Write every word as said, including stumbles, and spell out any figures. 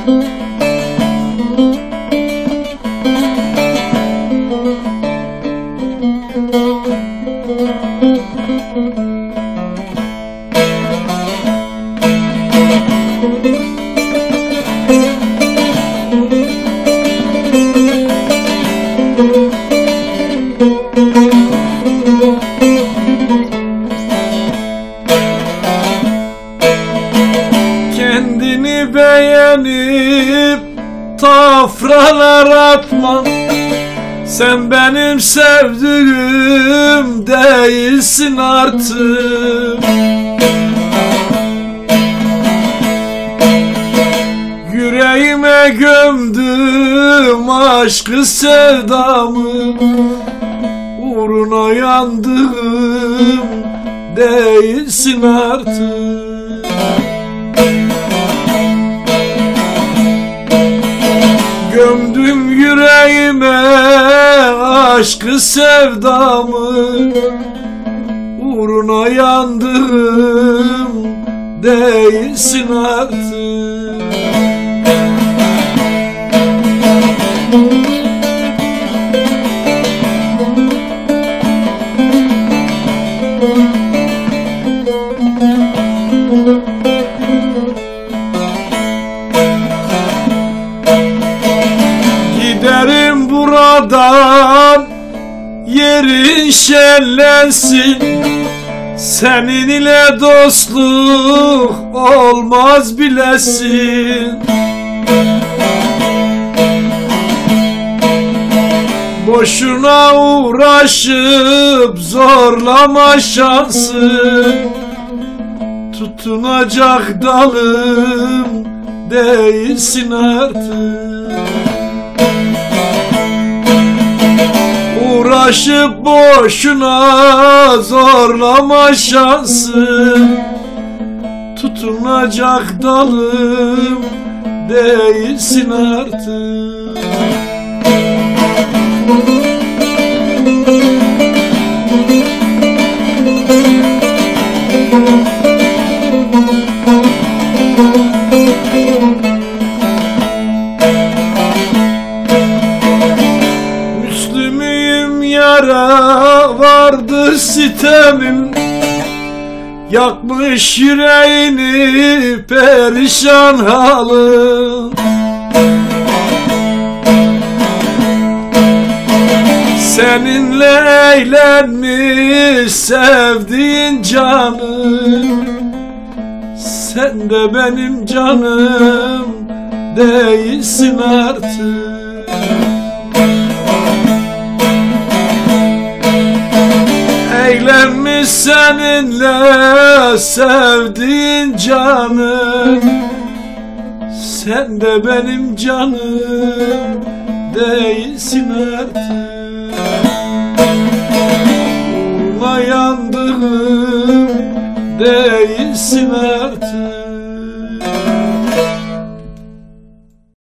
Kendini beğenip tafralar atma, sen benim sevdiğim değilsin artık. Yüreğime gömdüm aşkı sevdamı, uğruna yandım değilsin artık. Gömdüm yüreğime aşkı sevdamı, uğruna yandım değilsin artık. Giderim buradan, yerin şenlensin, senin ile dostluk olmaz bilesin. Boşuna uğraşıp zorlama şansı, tutunacak dalım değilsin artık. Uğraşıp boşuna zorlama şansı, tutunacak dalım değilsin artık. Müslümüyüm, yara vardı sitemim, yakmış yüreğini perişan halim. Seninle eğlenmiş sevdiğin canım, sen de benim canım değilsin artık. Eğlenmiş seninle sevdiğin canım, sen de benim canım değilsin artık. Uğruna yandım değilsin artık.